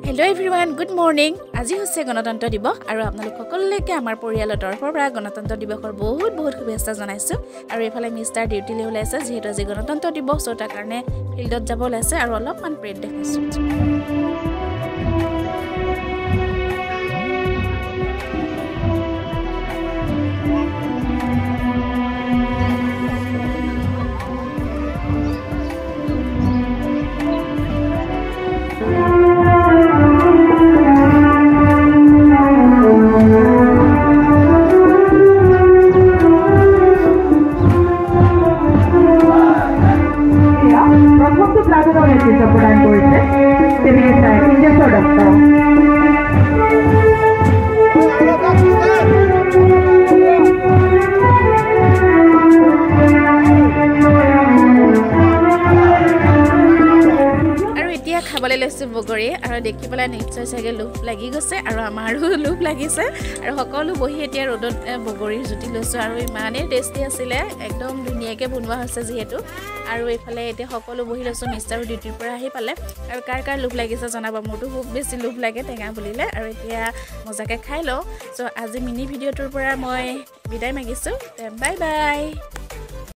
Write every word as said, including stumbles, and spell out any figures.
Hello everyone, good morning. আজি হৈছে গণতন্ত্ৰ দিৱস আৰু আপোনালোক সকলোকে আমাৰ পৰিয়ালৰ তৰফৰ পৰা গণতন্ত্ৰ দিৱসৰ বহুত বহুত শুভেচ্ছা জনাইছো আৰু এফালে মিষ্টাৰ ডিউটিলৈ ওলাইছে যেহেতু আজি গণতন্ত্ৰ দিৱস so তাৰ কাৰণে ফিল্ডত যাব ওলাইছে আৰু অলপমান প্ৰেড দেখাইছো খাবলে লৈছে বগৰী আৰু দেখি পেলাই নিশ্চয় চাগে লোভ লাগি গৈছে আৰু আমাৰো লোভ লাগিছে আৰু সকলো বহি এতিয়া ৰ'দত বগৰীৰ জুতি লৈছো আৰু ইমানে টেষ্টি আছিলে একদম ধুনীয়াকে বনোৱা হৈছে যেহেতু আৰু এইফালে এতিয়া সকলো বহি লৈছো মিষ্টাৰ ডিউটিৰ পৰা আহি পালে আৰু কাৰ কাৰ লোভ লাগিছে জনাব মোৰটো খুব বেছি লোভ লাগে টেঙা বুলিলে আৰু এতিয়া মজাকে খাই লওঁ সো আজি মিনি ভিডিঅ'টোৰ পৰা মই বিদায় মাগিছো বাই বাই